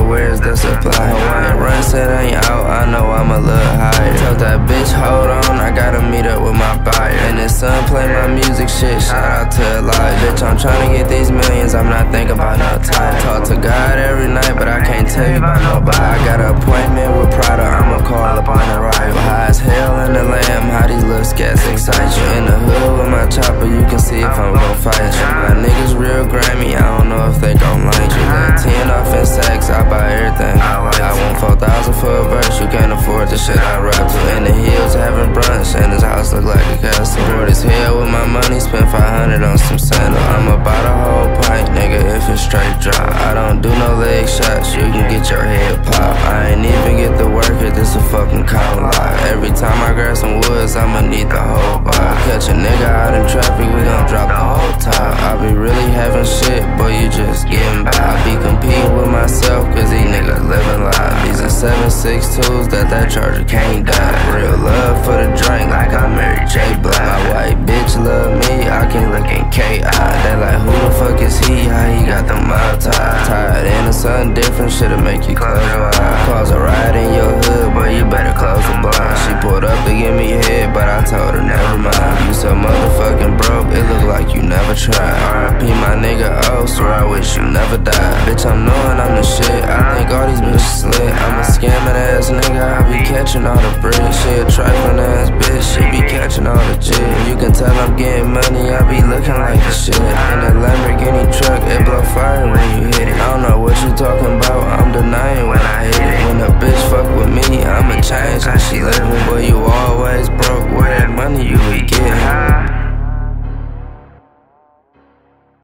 where's the supply? Hawaiian run said I ain't out, I know I'm a little higher. Tell that bitch, hold on, I gotta meet up with my buyer. And his son play my music shit, shout out to Elijah. Bitch, I'm tryna get these millions, I'm not thinking about no time. Talk to God every night, but I can't tell you about nobody. I got an appointment with Prada, I'ma call up on the right. High as hell in the lamb, how these little scats excite you. In the hood with my chopper, you can see if I'm gon' fight you. My niggas real grimy, I don't know if they gon' like you. Let 10 off in sacks, I buy everything I like. I want 4,000 for a verse, you can't afford the shit I rap to. In the hills having brunch, and his house look like a castle. Bored as hell with my money, spent 500 on some sandal. I'ma buy the whole pint, nigga, if it's straight drop. I don't do no leg shots, you can get your head popped. I ain't even get to work it, this a fucking common lot. Every time I grab some woods, I'ma need the whole bar. Catch a nigga out in traffic, we gon' drop the whole top. I be really having shit, boy, you just getting by. I be competing with myself, cause these niggas living live. These are 7.62s that charger can't die. Real love for the drink, like I married J Block. My white bitch love me, I can look in K.I. They like, who the fuck is he? How he got them mouth tied? Tired into something different, shit'll make you close your eyes. Cause a ride in your hood, boy, you better close the blind. She pulled up to give me head, but I told her never mind. You so motherfucking broke, it look like you never tried. R.I.P. my nigga, oh, swear I wish you never died. Bitch, I'm knowing I'm the shit, I think all these bitches slick. I'm a scamming ass nigga, I be catching all the bread. She a trifling ass bitch, she be catching all the jig. You can tell I'm getting money, I be looking like the shit. In a Lamborghini truck, it blow fire when you hit it. I don't know what you talking about, I'm denying when I hit it. When a bitch fuck with me, I'ma change how she living. Boy, you always broke, where that money you be getting?